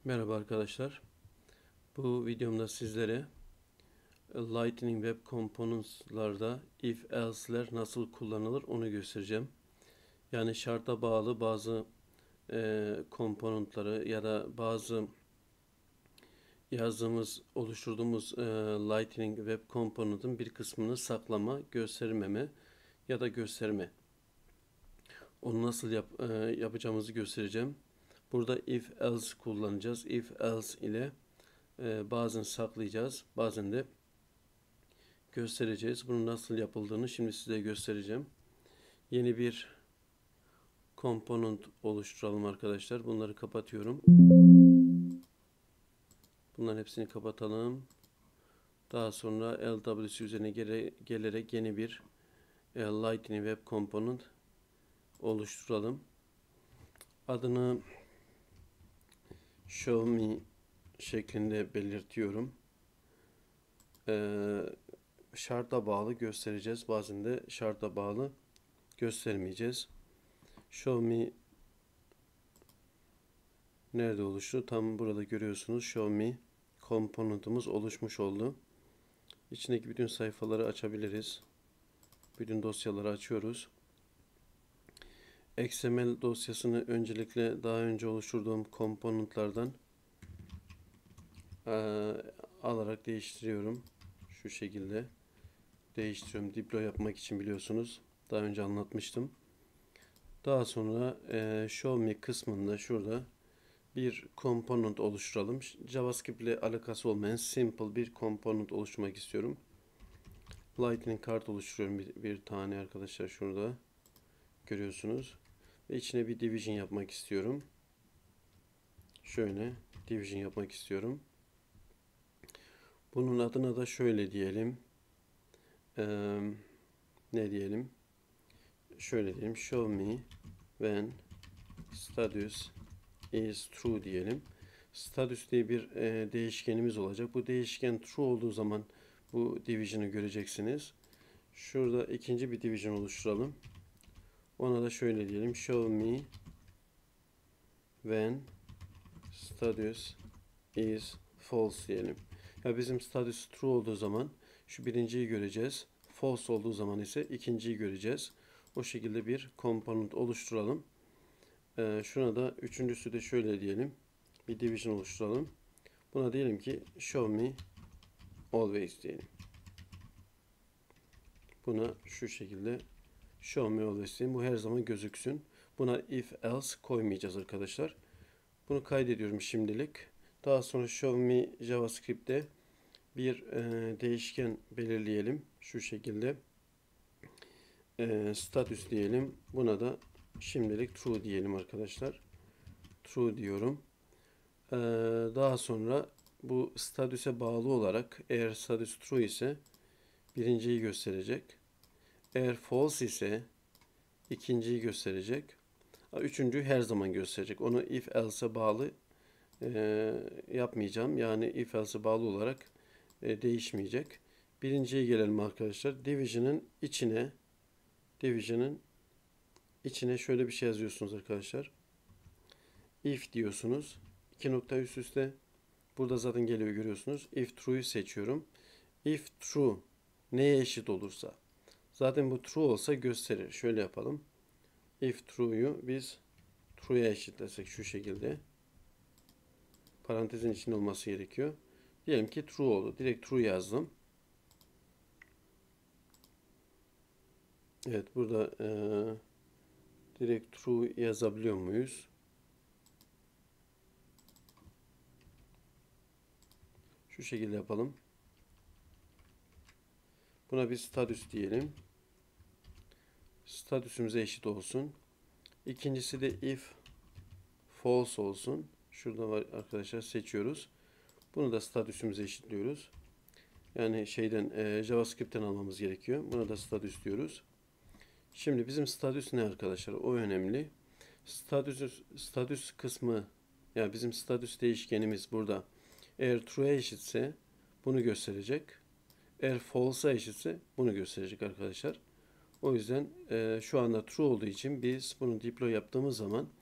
Merhaba arkadaşlar. Bu videomda sizlere Lightning Web Components'larda if else'ler nasıl kullanılır onu göstereceğim. Yani şarta bağlı bazı komponentleri ya da bazı oluşturduğumuz Lightning Web Component'ın bir kısmını saklama, göstermeme ya da gösterme. Onu nasıl yapacağımızı göstereceğim. Burada if else kullanacağız. If else ile bazen saklayacağız, bazen de göstereceğiz. Bunun nasıl yapıldığını şimdi size göstereceğim. Yeni bir component oluşturalım arkadaşlar. Bunları kapatıyorum. Bunların hepsini kapatalım. Daha sonra LWC üzerine gelerek yeni bir Lightning Web Component oluşturalım. Adını Show Me şeklinde belirtiyorum. Şarta bağlı göstereceğiz. Bazen de şarta bağlı göstermeyeceğiz. Show Me nerede oluştu? Tam burada görüyorsunuz. Show Me komponentimiz oluşmuş oldu. İçindeki bütün sayfaları açabiliriz. Bütün dosyaları açıyoruz. XML dosyasını öncelikle daha önce oluşturduğum komponentlerden alarak değiştiriyorum. Şu şekilde değiştiriyorum. Deploy yapmak için biliyorsunuz. Daha önce anlatmıştım. Daha sonra Show Me kısmında şurada bir component oluşturalım. JavaScript ile alakası olmayan simple bir component oluşturmak istiyorum. Lightning kart oluşturuyorum bir tane arkadaşlar şurada görüyorsunuz. Ve içine bir division yapmak istiyorum. Şöyle division yapmak istiyorum. Bunun adına da şöyle diyelim. Ne diyelim? Şöyle diyelim. Show me when status is true diyelim. Status diye bir değişkenimiz olacak. Bu değişken true olduğu zaman bu division'ı göreceksiniz. Şurada ikinci bir division oluşturalım. Ona da şöyle diyelim. Show me when status is false diyelim. Ya bizim status true olduğu zaman şu birinciyi göreceğiz. False olduğu zaman ise ikinciyi göreceğiz. O şekilde bir component oluşturalım. Şuna da üçüncüsü de şöyle diyelim. Bir division oluşturalım. Buna diyelim ki show me always diyelim. Buna şu şekilde show me always diyelim. Bu her zaman gözüksün. Buna if else koymayacağız arkadaşlar. Bunu kaydediyorum şimdilik. Daha sonra show me JavaScript'te bir değişken belirleyelim. Şu şekilde status diyelim. Buna da şimdilik true diyelim arkadaşlar. True diyorum. Daha sonra bu statüse bağlı olarak eğer status true ise birinciyi gösterecek. Eğer false ise ikinciyi gösterecek. Üçüncüyü her zaman gösterecek. Onu if else'e bağlı yapmayacağım. Yani if else'e bağlı olarak değişmeyecek. Birinciye gelelim arkadaşlar. Division'ın içine şöyle bir şey yazıyorsunuz arkadaşlar. If diyorsunuz. İki nokta üst üste. Burada zaten geliyor görüyorsunuz. If true'yu seçiyorum. If true neye eşit olursa. Zaten bu true olsa gösterir. Şöyle yapalım. If true'yu biz true'ya eşitlesek şu şekilde. Parantezin içinde olması gerekiyor. Diyelim ki true oldu. Direkt true yazdım. Evet burada direkt true yazabiliyor muyuz? Şu şekilde yapalım. Buna bir status diyelim. Statüsümüze eşit olsun. İkincisi de if false olsun. Şurada var arkadaşlar seçiyoruz. Bunu da statüsümüze eşitliyoruz. Yani JavaScript'ten almamız gerekiyor. Buna da status diyoruz. Şimdi bizim status ne arkadaşlar? O önemli. Status kısmı yani bizim status değişkenimiz burada. Eğer true'ya eşitse bunu gösterecek. Eğer false'a eşitse bunu gösterecek arkadaşlar. O yüzden şu anda true olduğu için biz bunu deploy yaptığımız zaman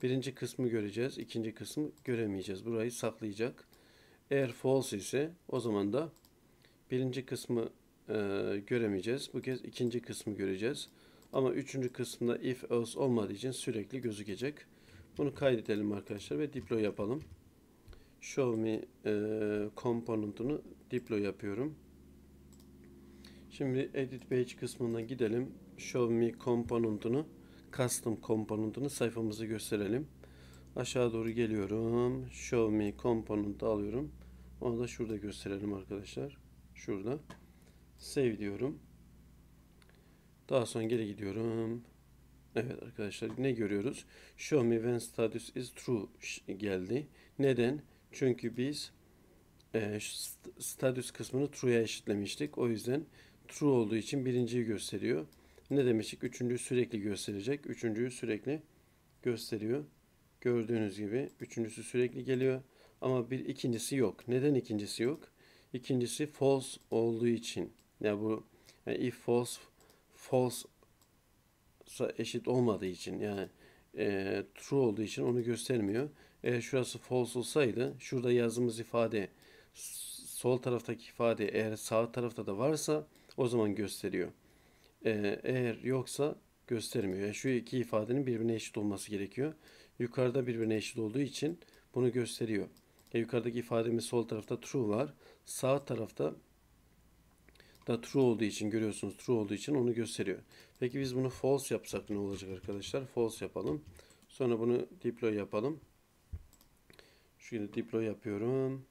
birinci kısmı göreceğiz. İkinci kısmı göremeyeceğiz. Burayı saklayacak. Eğer false ise o zaman da birinci kısmı göremeyeceğiz. Bu kez ikinci kısmı göreceğiz. Ama üçüncü kısımda if else olmadığı için sürekli gözükecek. Bunu kaydedelim arkadaşlar ve deploy yapalım. Show me component'unu deploy yapıyorum. Şimdi edit page kısmına gidelim. Show me component'unu, custom component'unu sayfamızı gösterelim. Aşağı doğru geliyorum. Show me component'ı alıyorum. Onu da şurada gösterelim arkadaşlar. Şurada. Save diyorum. Daha sonra geri gidiyorum. Evet arkadaşlar, ne görüyoruz? Show me when status is true geldi. Neden? Çünkü biz status kısmını true'ya eşitlemiştik. O yüzden true olduğu için birinciyi gösteriyor. Ne demiştik? Üçüncüyü sürekli gösterecek. Üçüncüyü sürekli gösteriyor. Gördüğünüz gibi üçüncüsü sürekli geliyor. Ama bir ikincisi yok. Neden ikincisi yok? İkincisi false olduğu için. Yani if false eşit olmadığı için, yani true olduğu için onu göstermiyor. Eğer şurası false olsaydı, şurada yazdığımız ifade, sol taraftaki ifade eğer sağ tarafta da varsa o zaman gösteriyor. Eğer yoksa göstermiyor. Yani şu iki ifadenin birbirine eşit olması gerekiyor. Yukarıda birbirine eşit olduğu için bunu gösteriyor. Yukarıdaki ifademiz sol tarafta true var. Sağ tarafta da true olduğu için, görüyorsunuz, true olduğu için onu gösteriyor. Peki biz bunu false yapsak ne olacak arkadaşlar? False yapalım. Sonra bunu deploy yapalım. Şimdi deploy yapıyorum.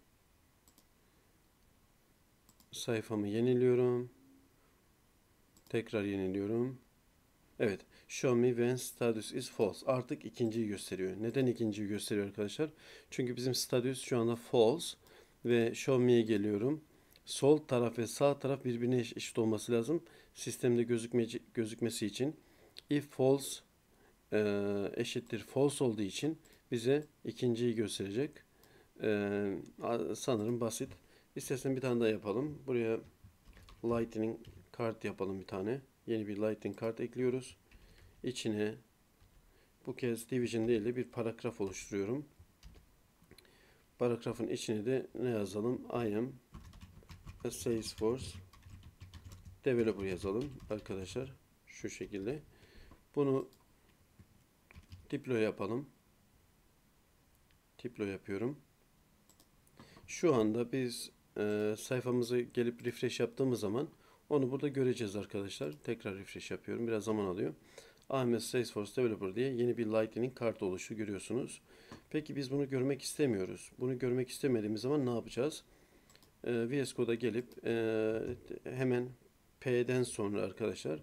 Sayfamı yeniliyorum. Tekrar yeniliyorum. Evet. Show me when status is false. Artık ikinciyi gösteriyor. Neden ikinciyi gösteriyor arkadaşlar? Çünkü bizim status şu anda false. Ve show me'ye geliyorum. Sol taraf ve sağ taraf birbirine eşit olması lazım. Sistemde gözükmesi için. If false eşittir false olduğu için bize ikinciyi gösterecek. Sanırım basit. İstersen bir tane daha yapalım. Buraya lightning kart yapalım bir tane. Yeni bir lightning kart ekliyoruz. İçine bu kez division değil de bir paragraf oluşturuyorum. Paragrafın içine de ne yazalım? I am a Salesforce developer yazalım arkadaşlar. Şu şekilde. Bunu deploy yapalım. Deploy yapıyorum. Şu anda biz sayfamızı gelip refresh yaptığımız zaman onu burada göreceğiz arkadaşlar. Tekrar refresh yapıyorum. Biraz zaman alıyor. Ahmet Salesforce Developer diye yeni bir Lightning kart oluşu görüyorsunuz. Peki biz bunu görmek istemiyoruz. Bunu görmek istemediğimiz zaman ne yapacağız? VS Code'a gelip hemen P'den sonra arkadaşlar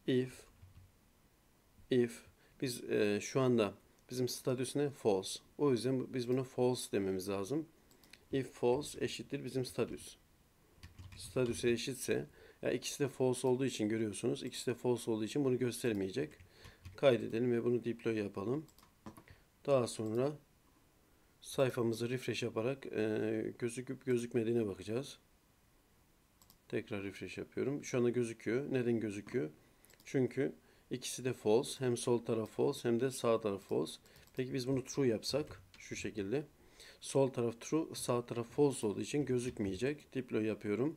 if biz şu anda bizim status ne? False. O yüzden biz bunu false dememiz lazım. If false eşittir bizim status. Status'e eşitse, ya ikisi de false olduğu için görüyorsunuz. İkisi de false olduğu için bunu göstermeyecek. Kaydedelim ve bunu deploy yapalım. Daha sonra sayfamızı refresh yaparak gözüküp gözükmediğine bakacağız. Tekrar refresh yapıyorum. Şu anda gözüküyor. Neden gözüküyor? Çünkü ikisi de false. Hem sol taraf false hem de sağ taraf false. Peki biz bunu true yapsak şu şekilde. Sol taraf true, sağ taraf false olduğu için gözükmeyecek. Deploy yapıyorum.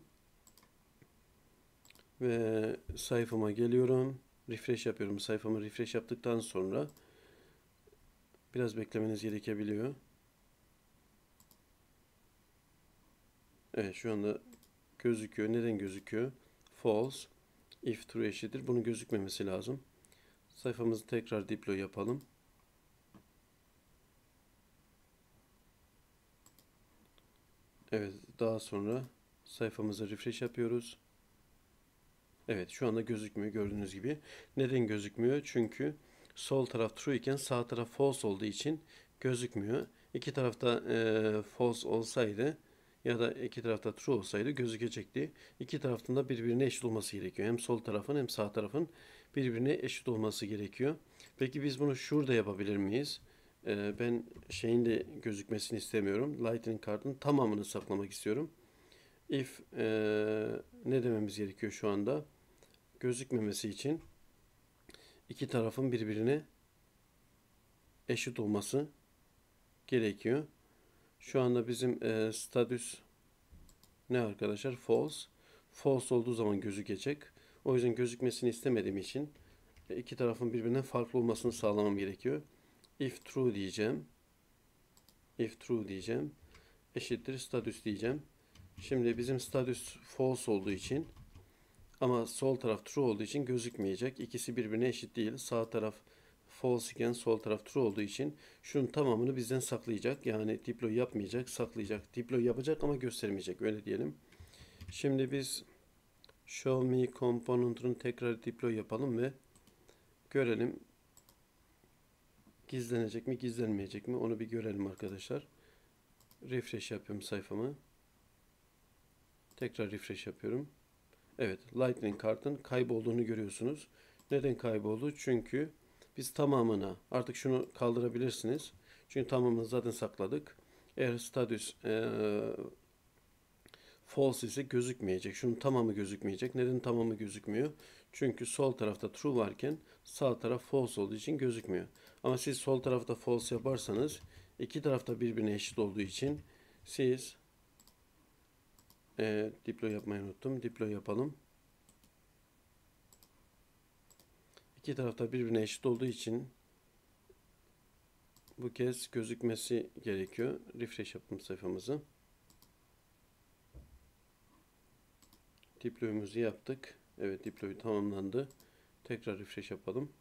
Ve sayfama geliyorum. Refresh yapıyorum. Sayfamı refresh yaptıktan sonra biraz beklemeniz gerekebiliyor. Evet, şu anda gözüküyor. Neden gözüküyor? False. If true eşittir. Bunun gözükmemesi lazım. Sayfamızı tekrar deploy yapalım. Evet, daha sonra sayfamızı refresh yapıyoruz. Evet, şu anda gözükmüyor gördüğünüz gibi. Neden gözükmüyor? Çünkü sol taraf true iken sağ taraf false olduğu için gözükmüyor. İki tarafta false olsaydı ya da iki tarafta true olsaydı gözükecekti. İki tarafın da birbirine eşit olması gerekiyor. Hem sol tarafın hem sağ tarafın birbirine eşit olması gerekiyor. Peki biz bunu şurada yapabilir miyiz? Ben şeyin de gözükmesini istemiyorum. Lightning kartın tamamını saklamak istiyorum. If ne dememiz gerekiyor şu anda? Gözükmemesi için iki tarafın birbirine eşit olması gerekiyor. Şu anda bizim status ne arkadaşlar? False. False olduğu zaman gözükecek. O yüzden gözükmesini istemediğim için iki tarafın birbirinden farklı olmasını sağlamam gerekiyor. If true diyeceğim. If true diyeceğim. Eşittir status diyeceğim. Şimdi bizim status false olduğu için ama sol taraf true olduğu için gözükmeyecek. İkisi birbirine eşit değil. Sağ taraf false iken sol taraf true olduğu için şunun tamamını bizden saklayacak. Yani deploy yapmayacak, saklayacak. Deploy yapacak ama göstermeyecek. Öyle diyelim. Şimdi biz show me component'ını tekrar deploy yapalım ve görelim. Gizlenecek mi, gizlenmeyecek mi? Onu bir görelim arkadaşlar. Refresh yapıyorum sayfamı. Tekrar refresh yapıyorum. Evet, Lightning kartın kaybolduğunu görüyorsunuz. Neden kayboldu? Çünkü biz tamamına, artık şunu kaldırabilirsiniz. Çünkü tamamını zaten sakladık. Eğer status false ise gözükmeyecek. Şunun tamamı gözükmeyecek. Neden tamamı gözükmüyor? Çünkü sol tarafta true varken sağ taraf false olduğu için gözükmüyor. Ama siz sol tarafta false yaparsanız iki tarafta birbirine eşit olduğu için siz deploy yapmayı unuttum. Deploy yapalım. İki tarafta birbirine eşit olduğu için bu kez gözükmesi gerekiyor. Refresh yaptım sayfamızı. Deploy'umuzu yaptık. Evet, deploy tamamlandı. Tekrar refresh yapalım.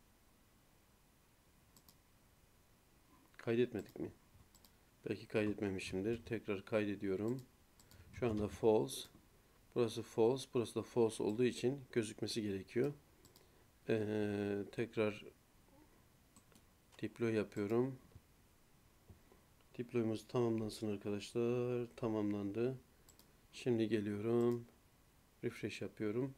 Kaydetmedik mi? Belki kaydetmemişimdir. Tekrar kaydediyorum. Şu anda false. Burası false. Burası da false olduğu için gözükmesi gerekiyor. Tekrar deploy yapıyorum. Deploy'umuz tamamlansın arkadaşlar. Tamamlandı. Şimdi geliyorum. Refresh yapıyorum.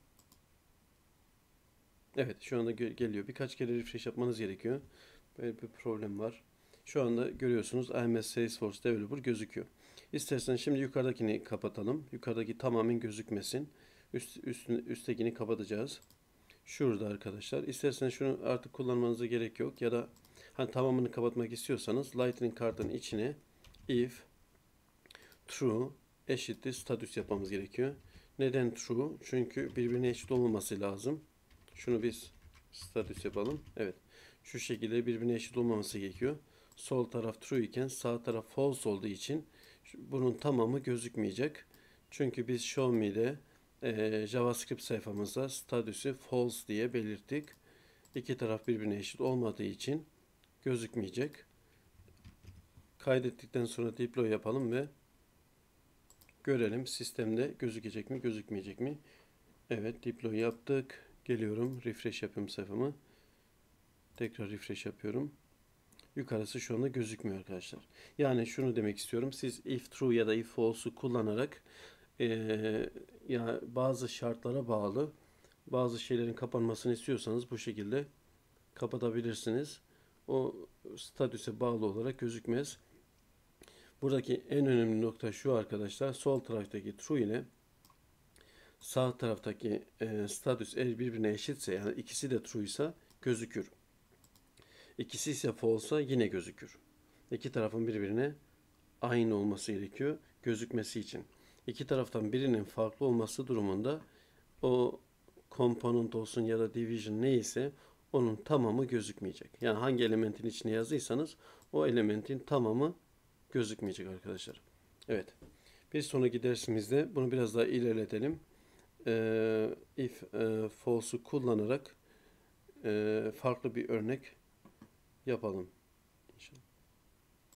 Evet, şu anda geliyor. Birkaç kere refresh yapmanız gerekiyor. Böyle bir problem var. Şu anda görüyorsunuz IMS Salesforce Developer gözüküyor. İsterseniz şimdi yukarıdakini kapatalım. Yukarıdaki tamamen gözükmesin. Üsttekini kapatacağız. Şurada arkadaşlar. İsterseniz şunu artık kullanmanıza gerek yok. Ya da hani tamamını kapatmak istiyorsanız Lightning kartın içine if true eşittir status yapmamız gerekiyor. Neden true? Çünkü birbirine eşit olmaması lazım. Şunu biz status yapalım. Evet. Şu şekilde birbirine eşit olmaması gerekiyor. Sol taraf true iken sağ taraf false olduğu için bunun tamamı gözükmeyecek. Çünkü biz show me'de JavaScript sayfamızda status'u false diye belirttik. İki taraf birbirine eşit olmadığı için gözükmeyecek. Kaydettikten sonra deploy yapalım ve görelim sistemde gözükecek mi, gözükmeyecek mi? Evet, deploy yaptık. Geliyorum, refresh yapıyorum sayfamı. Tekrar refresh yapıyorum. Yukarısı şu anda gözükmüyor arkadaşlar. Yani şunu demek istiyorum. Siz if true ya da if false'u kullanarak ya bazı şartlara bağlı bazı şeylerin kapanmasını istiyorsanız bu şekilde kapatabilirsiniz. O statüse bağlı olarak gözükmez. Buradaki en önemli nokta şu arkadaşlar. Sol taraftaki true ile sağ taraftaki status eğer birbirine eşitse, yani ikisi de true ise gözükür. İkisi ise false yine gözükür. İki tarafın birbirine aynı olması gerekiyor gözükmesi için. İki taraftan birinin farklı olması durumunda o component olsun ya da division neyse onun tamamı gözükmeyecek. Yani hangi elementin içine yazdıysanız o elementin tamamı gözükmeyecek arkadaşlar. Evet. Bir sonraki dersimizde bunu biraz daha ilerletelim. If false'u kullanarak farklı bir örnek yapalım. İnşallah.